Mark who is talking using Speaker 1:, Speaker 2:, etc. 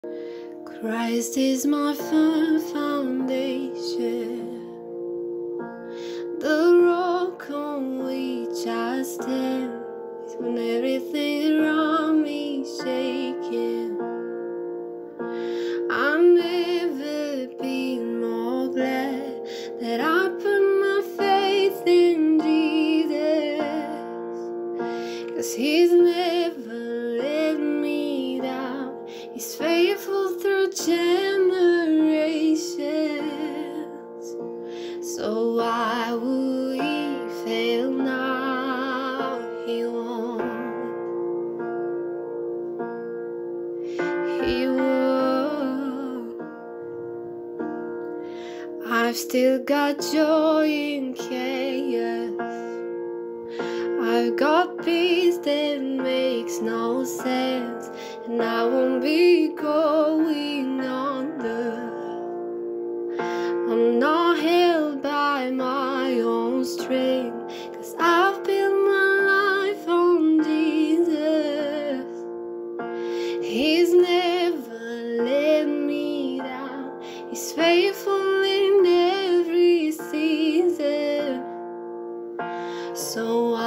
Speaker 1: Christ is my firm foundation, the rock on which I stand. When everything around me is shaking, I've never been more glad that I put my faith in Jesus, 'cause He's never let me down. He's faithful through generations. So why would He fail now? He won't. He won't. I've still got joy in chaos. I've got peace that makes no sense, and I won't be going under. I'm not held by my own strength, 'cause I've built my life on Jesus. He's never let me down. He's faithful in every season. So